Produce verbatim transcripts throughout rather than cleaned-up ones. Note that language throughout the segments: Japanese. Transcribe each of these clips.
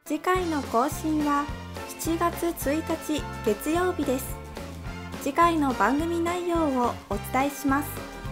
次回の更新はしちがつついたち月曜日です。次回の番組内容をお伝えします。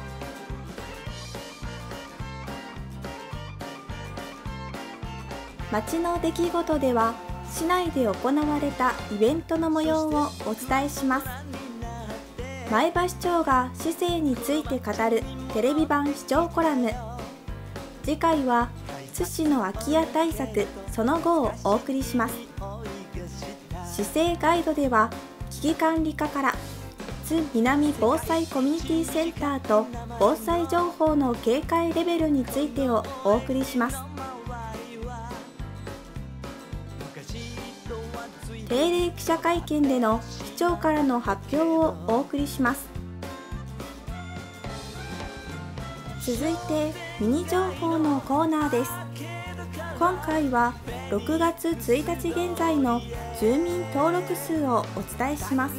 街の出来事では市内で行われたイベントの模様をお伝えします。前橋町が市政について語るテレビ版市長コラム。次回は津市の空き家対策その後をお送りします。市政ガイドでは危機管理課から津南防災コミュニティセンターと防災情報の警戒レベルについてをお送りします。定例記者会見での市長からの発表をお送りします。続いてミニ情報のコーナーです。今回はろくがつついたち現在の住民登録数をお伝えします。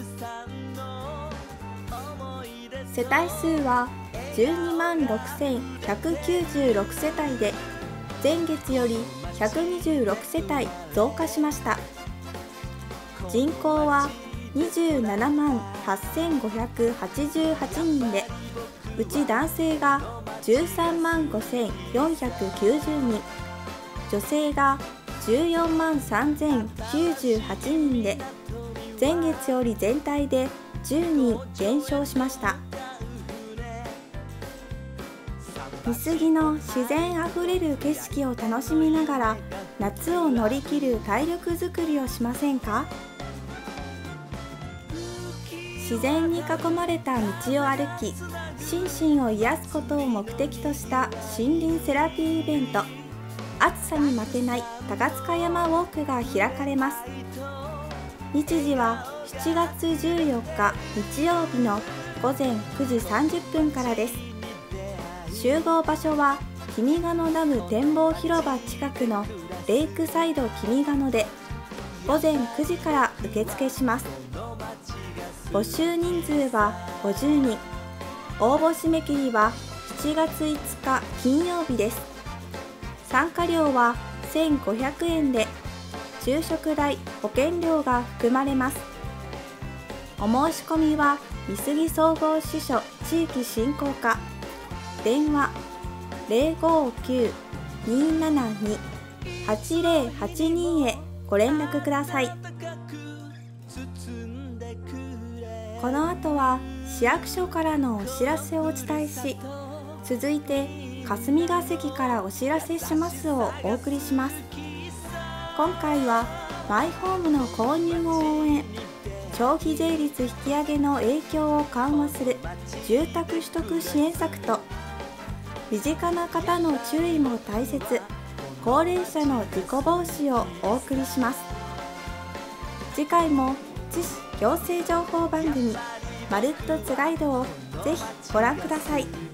世帯数はじゅうにまんろくせんひゃくきゅうじゅうろくせたいで、前月よりひゃくにじゅうろくせたい増加しました。人口はにじゅうななまんはっせんごひゃくはちじゅうはちにんで、うち男性がじゅうさんまんごせんよんひゃくきゅうじゅうにん、女性がじゅうよんまんさんぜんきゅうじゅうはちにんで、前月より全体でじゅうにん減少しました。美杉の自然あふれる景色を楽しみながら夏を乗り切る体力づくりをしませんか？自然に囲まれた道を歩き、心身を癒すことを目的とした森林セラピーイベント、暑さに負けない高塚山ウォークが開かれます。日時はしちがつじゅうよっか日曜日のごぜんくじさんじゅっぷんからです。集合場所は君ヶ野ダム展望広場近くのレイクサイド君ヶ野で、ごぜんくじから受付します。募集人数はごじゅうにん。応募締め切りはしちがついつか金曜日です。参加料はせんごひゃくえんで、昼食代、保険料が含まれます。お申し込みは美杉総合支所地域振興課、電話 ゼロごきゅう にーななに はちゼロはちに へご連絡ください。この後は市役所からのお知らせをお伝えし、続いて霞が関からお知らせしますをお送りします。今回はマイホームの購入を応援、消費税率引き上げの影響を緩和する住宅取得支援策と、身近な方の注意も大切、高齢者の事故防止をお送りします。次回も津市行政情報番組まるっと津ガイドをぜひご覧ください。